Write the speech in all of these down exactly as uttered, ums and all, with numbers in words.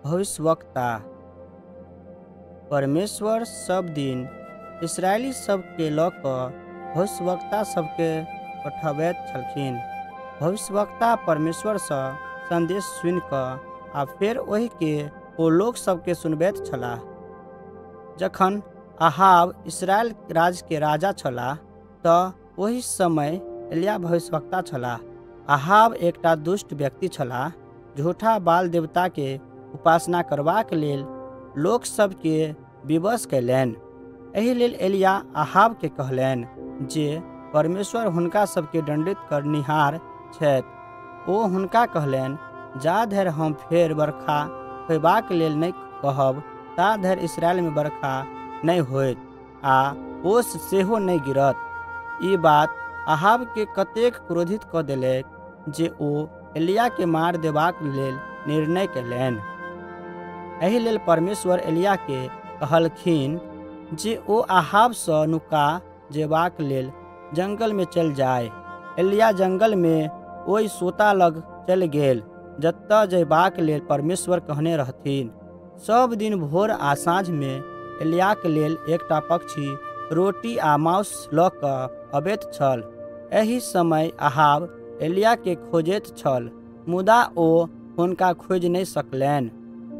भविष्यवक्ता। परमेश्वर सब दिन इसराइली सब के लऽ कऽ भविष्यवक्ता सबके पठबैत छलखिन। भविष्यवक्ता परमेश्वर सँ संदेश सुनि कऽ आ फेर ओहि के ओ लोक सबके सुनबैत छलाह। जखन अहाब इसराइल राज के राजा छलाह तऽ ओहि समय एलिय्याह भविष्यवक्ता छलाह। अहाब एकटा दुष्ट व्यक्ति छलाह, झूठा बाल देवता के उपासना करबाक लेल लोक सबके विवश कयलनि। एहि लेल एलिय्याह अहाब के कहलनि जे परमेश्वर हुनका सबके दंडित करनिहार छथि। ओ हुनका कहलनि, जा धरि हम फेर बरखा होयबाक लेल नहि कहब ता धरि इस्राएल में बरखा नहि होयत आ ओस सेहो नहि गिरत। ई बात अहाब के कतेक क्रोधित कऽ देलक जे ओ एलिय्याह के मार देबाक लेल निर्णय कयलनि। एहि लेल परमेश्वर एलिय्याह के कहलखिन जे ओ अहाब सँ नुका जेबाक लेल जंगल में चल जाय। एलिय्याह जंगल में ओहि सोता लग चल गेल जतऽ जयबाक लेल परमेश्वर कहने रहथिन। सब दिन भोर आ साँझ में एलिय्याह के लेल एकटा पक्षी रोटी आ मांस लऽ कऽ अबैत छल। एहि समय अहाब एलिय्याह के खोजैत छल, मुदा ओ हुनका खोजि नहि सकलनि।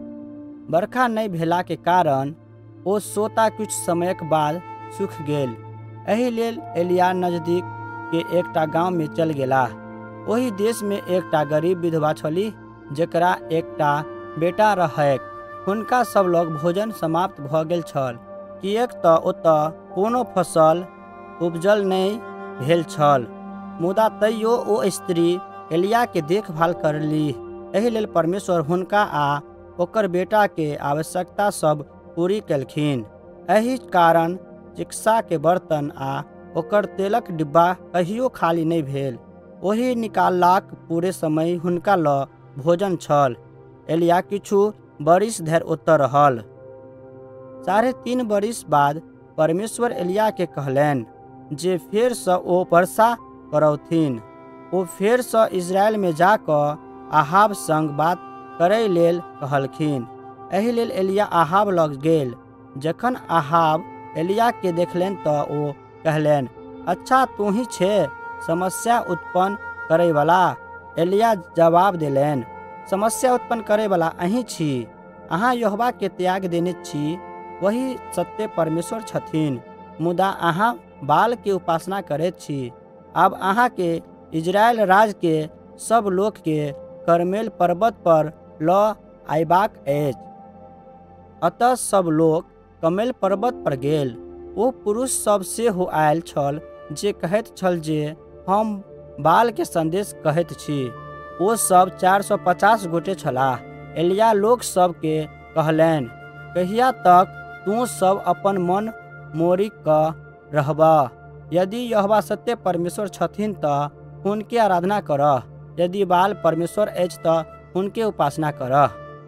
बरखा नहि भेला के कारण ओ सोता किछु समयक बाद सूखि गेल। एहि लेल एलिय्याह नजदीक के एकटा गांव में चल गेलाह। ओहि देश में एकटा गरीब विधवा छलीह जेकरा एकटा बेटा रहैक। हुनका सब लग भोजन समाप्त भऽ गेल छल, किएक तऽ ओतऽ कोनो फसल उपजल नहि भेल छल। मुदा तैयो ओ स्त्री एलिय्याह के देखभाल करलीह। एहि लेल परमेश्वर हुनका आ ओकर बेटा के आवश्यकता सब पूरी केलखिन। एहि कारण चिकित्सा के बर्तन आ ओकर तेलक डिब्बा कहियो खाली नहि भेल। ओहि निकाललाक पूरे समय हुनका लऽ भोजन छल। एलिय्याह किछु बरिस धरि ओतऽ रहल। साढ़े तीन बरिस बाद परमेश्वर एलिय्याह के कहलनि जे फेर सँ ओ वर्षा करौथिन। ओ फेर सँ इजराइल में जा कऽ अहाब संग बात करय लेल कहलखिन। एहि लेल एलिय्याह अहाब लग गेल। जखन अहाब एलिय्याह के देखलनि तऽ ओ कहलनि, अच्छा तू ही छे समस्या उत्पन्न करय वाला। एलिय्याह जवाब देलनि, समस्या उत्पन्न करय वाला अहीं छी। अहाँ यहोवा के त्याग देने छी, वही सत्य परमेश्वर छथिन, मुदा अहाँ बाल के उपासना करैत छी। आब अहाँ के इजराइल राज के सब लोक के कर्मेल पर्वत पर लऽ अयबाक अछि। अतः सब लोक कर्मेल पर्वत पर गेल। ओ पुरुष सब सेहो आयल छल जे कहैत छल जे हम बाल के संदेश कहैत छी। ओ सब चार सौ पचास गोटे छलाह। एलिय्याह लोक सब के कहलनि, कहिया तक तू सब अपन मन मोड़ि कऽ रहबह? यदि यहोवा सत्य परमेश्वर छथिन तऽ हुनके आराधना करह, यदि बाल परमेश्वर अछि तऽ हुनके उपासना करह।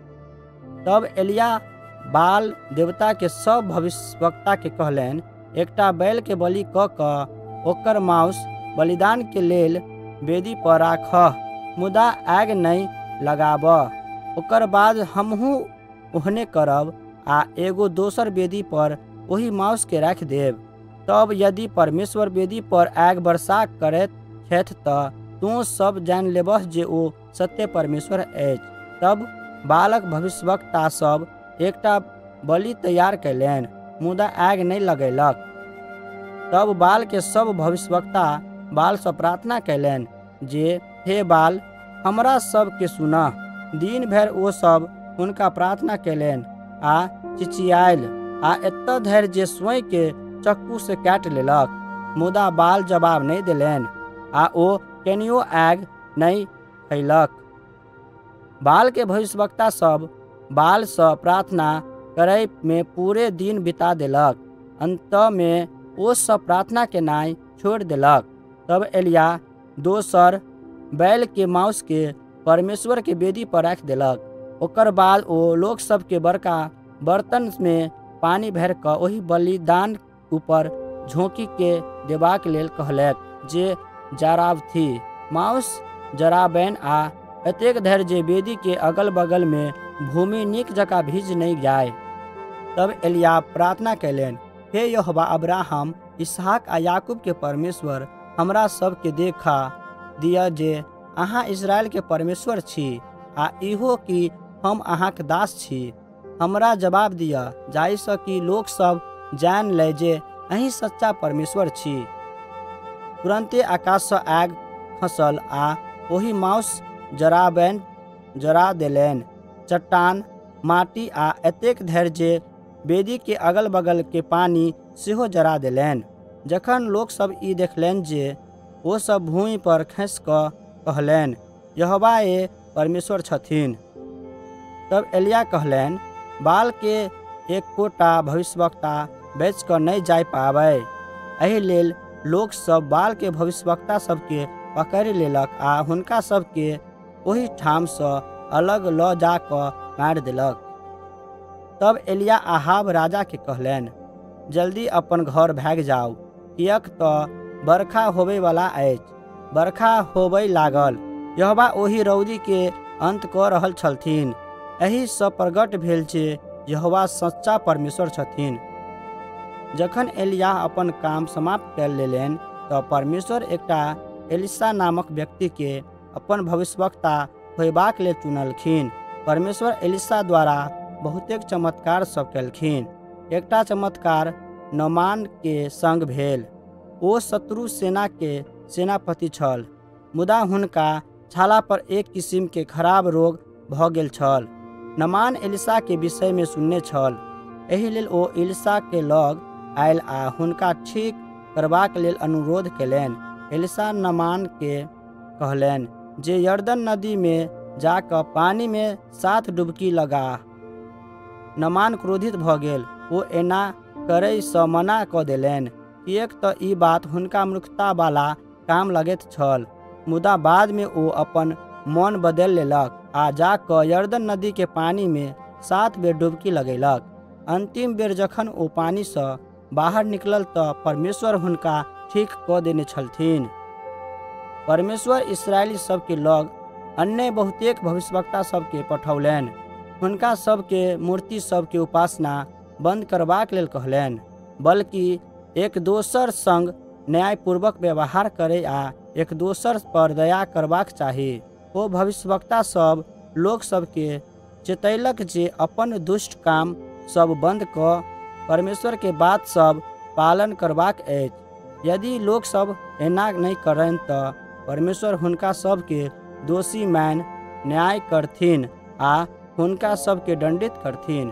तब एलिय्याह बाल देवता के सब भविष्यवक्ता के कहलनि, एकटा बैल के बलि कऽ कऽ ओकर मांस बलिदान के लेल वेदी पर राखह, मुदा आगि नहि लगाबह। ओकर बाद हमहूँ ओहने करब आ एगो दोसर वेदी पर ओही मांस के राखि देब। तब यदि परमेश्वर वेदी पर आगि वर्षा करैत छथि तऽ तू सब जानि लेबह जे ओ सत्य परमेश्वर अछि। तब बालक भविष्यवक्ता सब एकटा बलि तैयार कयलनि, मुदा आगि नहि लगेलक। तब बाल के सब भविष्यवक्ता बाल सँ प्रार्थना कयलनि जे हे बाल, हमरा सब के सुनह। दिन भरि ओ सब हुनका प्रार्थना कयलनि आ चिचियायल आ एतऽ धरि जे स्वयं के चक्कू से काटि लेलक, मुदा बाल जवाब नहि देलनि आ ओ कनियो आगि नहि खयलक। बाल के भविष्यवक्ता सब बाल सँ प्रार्थना करय में पूरे दिन बिता देलक। अंत में ओ सब प्रार्थना केनाइ छोड़ि देलक। तब एलिय्याह दोसर बैल के मांस के परमेश्वर के वेदी पर राखि देलक। ओकर बाद ओ लोक सब के बड़का बर्तन में पानी भरि कऽ ओहि बलिदान ऊपर झोंकी के देबाक लेल कहलक जे जरावथि मांस जराबनि आ एतेक धरि जे वेदी के अगल बगल में भूमि नीक जकाँ भीज नहीं जाए। तब एलिया प्रार्थना कयलनि, हे यहोवा अब्राहम, इसहाक आ याकूब के परमेश्वर, हमरा सबके देखा दिअ जे अहाँ इसराइल के परमेश्वर छी, आ इहो कि हम अहाँके दास छी। हमरा जवाब दिअ, जाहिसँ कि लोक सब जानि ले जे अहीं सच्चा परमेश्वर छी। तुरंते आकाशसँ आगि खसल आ ओहि माउस जराबनि जरा देलनि, चट्टान, माटि आ एतेक धरि जे वेदी के अगल बगल के पानी सेहो जरा देलनि। जखन लोक सब ई देखलनि जे ओ सब भूमि पर खसि कऽ कहलनि, यहोवाए परमेश्वर छथिन। तब एलिया कहलनि, बाल के एक कोटा भविष्यवक्ता बेच कऽ नहि जाय पाबै। एहि लेल लोक सब बाल के भविष्यवक्ता सबके पकड़ि लेलक आ हुनका सबके ओहि ठामसँ अलग लऽ जा कऽ मारि देलक। तब एलिया आहाब राजा के कहलनि, जल्दी अपन घर भागि जाउ, किएक तऽ बरखा होबे वाला अछि। बरखा होबय लागल। यहोवा ओहि रौदी के अंत कऽ रहल छलथिन। एहिसँ प्रगट भेल जे यहोवा सच्चा परमेश्वर छथिन। जखन एलिया अपन काम समाप्त कर लेलनि तऽ परमेश्वर एकटा एलिशा नामक व्यक्ति के अपन भविष्यवक्ता होयबाक लेल चुनलखिन। परमेश्वर एलिशा द्वारा बहुतेक चमत्कार सब केलखिन। एकटा चमत्कार नमान के संग भेल। ओ शत्रु सेना के सेनापति छल, मुदा हुनका छाला पर एक किसिम के खराब रोग भऽ गेल छल। नमान एलिशा के विषय में सुनने छल। एहि लेल ओ एलिशा के लग आयल आ हुनका ठीक करबाक लेल अनुरोध केलनि। एलिशा नमान के कहलनि जे यरदन नदी में जाकऽ पानी में सात डुबकी लगा। नमान क्रोधित भऽ गेल। ओ एना करयसँ मना कऽ देलनि, किएक तऽ ई बात हुनका मूर्खता वाला काम लगैत छल। मुदा बाद में ओ अपन मन बदलि लेलक आ जाकऽ यरदन नदी के पानी में सात बेर डुबकी लगेलक। अंतिम बेर जखन ओ पानीसँ बाहर निकलल तऽ परमेश्वर हुनका ठीक कऽ देने छलथिन। परमेश्वर इस्राएली सबके लग अन्य बहुतेक भविष्यवक्ता सबके पठौलनि। हुनका सबके मूर्ति सबके उपासना बंद करबाक लेल कहलनि, बल्कि एक दोसर संग न्यायपूर्वक व्यवहार करे आ एक दोसर पर दया करबाक चाही। ओ भविष्यवक्ता सब लोक सबके चेतैलक जे अपन दुष्ट काम सब बंद कऽ परमेश्वर के बात सब पालन करबाक अछि। यदि लोक सब एना नहीं करनि तऽ परमेश्वर हुनका सबके दोषी मानि न्याय करथिन आ हुनका सबके दंडित करथिन।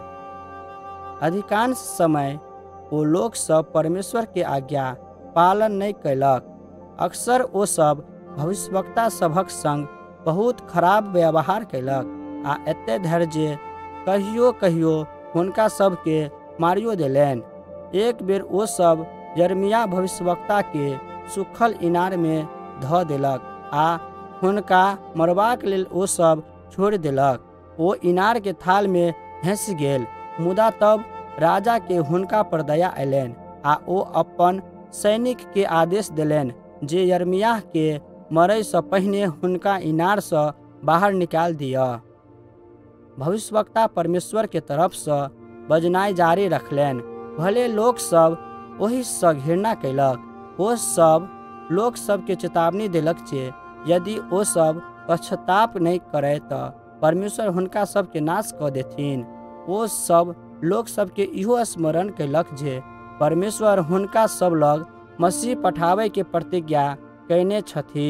अधिकांश समय ओ लोक सब परमेश्वर के आज्ञा पालन नहीं कयलक। अक्सर ओ सब भविष्यवक्ता सभक संग बहुत खराब व्यवहार कयलक आ एते धरि जे कहियो कहियो हुनका सबके मारियो देलनि। एक बेर ओ सब यिर्मयाह भविष्यवक्ता के सूखल इनार में धऽ देलक आ हुनका मरबाक लेल ओ सब छोड़ि देलक। ओ इनार के थाल में धंसि गेल। मुदा तब राजा के हुनका पर दया अयलनि आ ओ अपन सैनिक के आदेश देलनि जे यिर्मयाह के मरयसँ पहिने हुनका इनारसँ बाहर निकाल दिअ। भविष्यवक्ता परमेश्वर के तरफसँ बजनाइ जारी रखलनि, भले लोक सब ओहिसँ घृणा कयलक। ओ सब लोक सबके चेतावनी देलक जे यदि ओ सब पश्चाताप नहीं करे तऽ परमेश्वर हुनका सबके नाश कऽ देथिन। ओ सब लोक सबके इहो स्मरण कयलक जे परमेश्वर हुनका सब लग मसीह पठाबै के प्रतिज्ञा कयने छथि।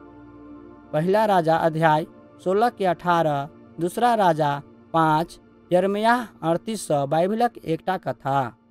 पहिला राजा अध्याय सोलह के अठारह, दूसरा राजा पाँच, यिर्मयाह अड़तीस बाइबलक एकटा कथा।